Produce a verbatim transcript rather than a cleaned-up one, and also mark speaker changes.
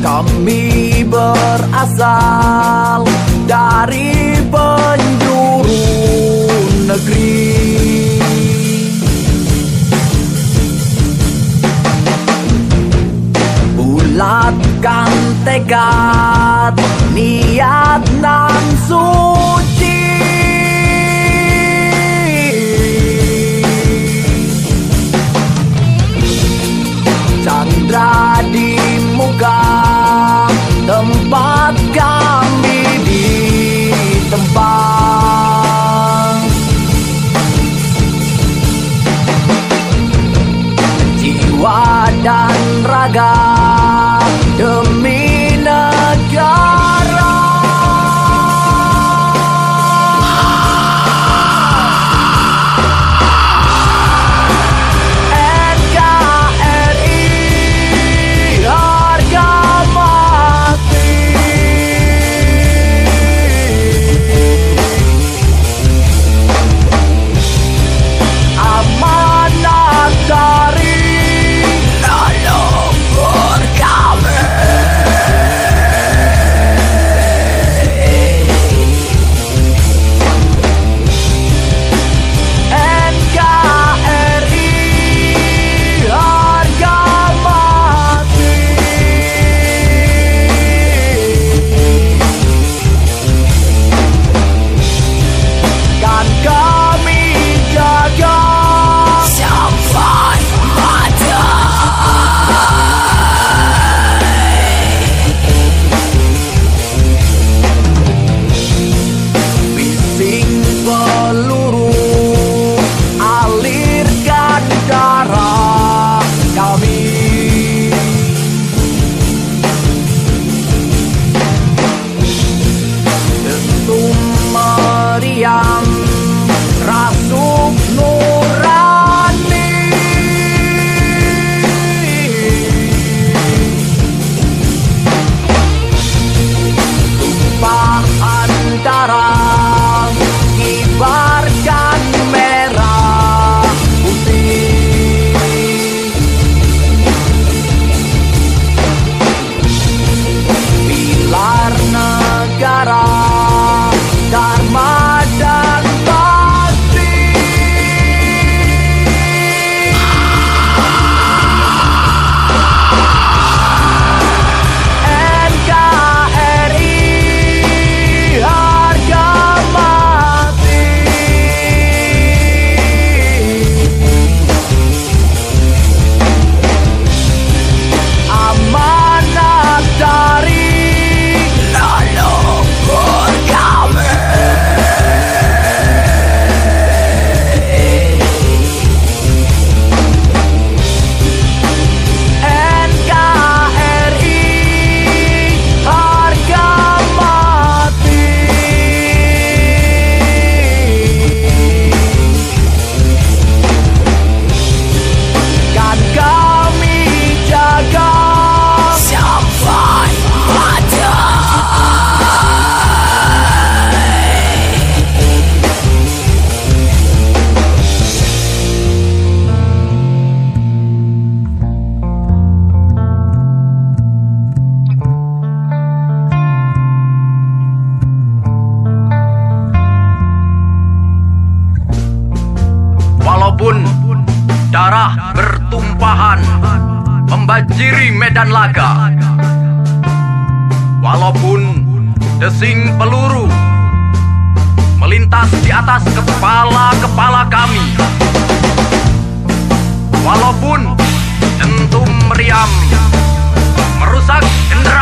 Speaker 1: Kami berasal dari penjuru negeri. Bulatkan tekad, niat nan suci. Chandra di muka, tempat kami di tempat. Jiwa dan raga demi negara. N K R I harga mati. Amanat dari leluhur kami. N K R I harga mati. Kan kami jaga sampai mati. Bising peluru, alirkan darah kami. Dentum meriam, rasuk nurani. Tumpahan darah, kibarkan merah putih. Pilar negara, dharma dan bakti. N K R I harga mati. Amanat dari leluhur kami. N K R I harga mati. Kan kami jaga sampai mati. Walaupun darah bertumpahan membanjiri medan laga, walaupun desing peluru melintas di atas kepala-kepala kami, walaupun dentum meriam merusak kendaraan